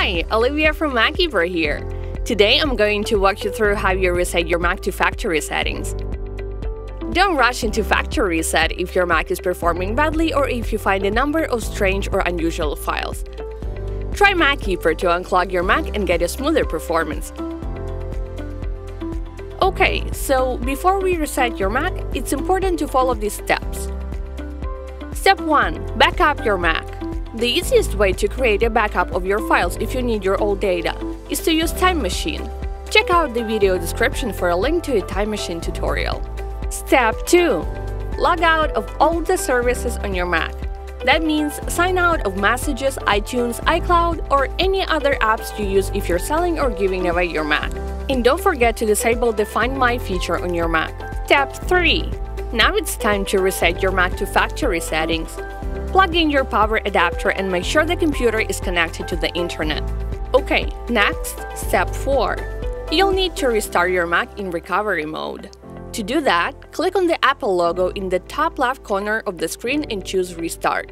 Hi, Olivia from Macbook here. Today I'm going to walk you through how you reset your Mac to factory settings. Don't rush into factory reset if your Mac is performing badly or if you find a number of strange or unusual files. Try Macbook to unclog your Mac and get a smoother performance. Okay, so before we reset your Mac, it's important to follow these steps. Step 1. Backup your Mac. The easiest way to create a backup of your files if you need your old data is to use Time Machine. Check out the video description for a link to a Time Machine tutorial. Step 2. Log out of all the services on your Mac. That means sign out of Messages, iTunes, iCloud, or any other apps you use if you're selling or giving away your Mac. And don't forget to disable the Find My feature on your Mac. Step 3. Now it's time to reset your Mac to factory settings. Plug in your power adapter and make sure the computer is connected to the internet. Okay, next, step 4. You'll need to restart your Mac in recovery mode. To do that, click on the Apple logo in the top left corner of the screen and choose Restart.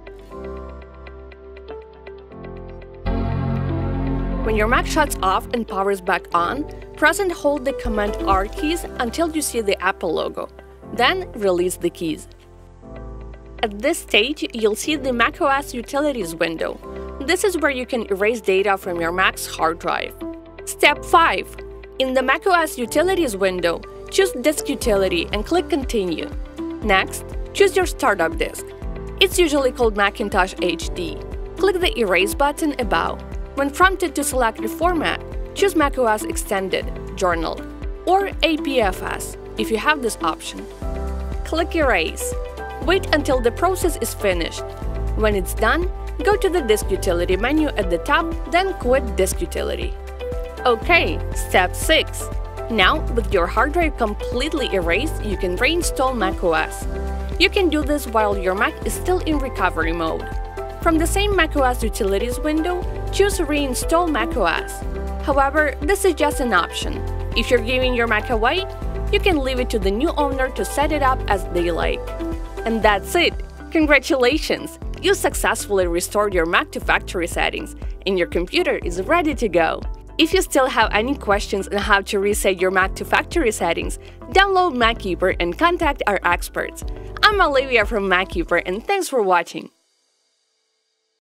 When your Mac shuts off and powers back on, press and hold the Command R keys until you see the Apple logo. Then release the keys. At this stage, you'll see the macOS Utilities window. This is where you can erase data from your Mac's hard drive. Step 5. In the macOS Utilities window, choose Disk Utility and click Continue. Next, choose your startup disk. It's usually called Macintosh HD. Click the Erase button above. When prompted to select the format, choose macOS Extended, Journal, or APFS if you have this option. Click Erase. Wait until the process is finished. When it's done, go to the Disk Utility menu at the top, then quit Disk Utility. Okay, step 6. Now, with your hard drive completely erased, you can reinstall macOS. You can do this while your Mac is still in recovery mode. From the same macOS Utilities window, choose Reinstall macOS. However, this is just an option. If you're giving your Mac away, you can leave it to the new owner to set it up as they like. And that's it! Congratulations! You successfully restored your Mac to factory settings, and your computer is ready to go. If you still have any questions on how to reset your Mac to factory settings, download Macbook and contact our experts. I'm Olivia from Macbook, and thanks for watching.